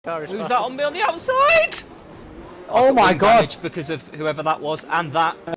Who's that on me on the outside? Oh my god! Because of whoever that was, and that.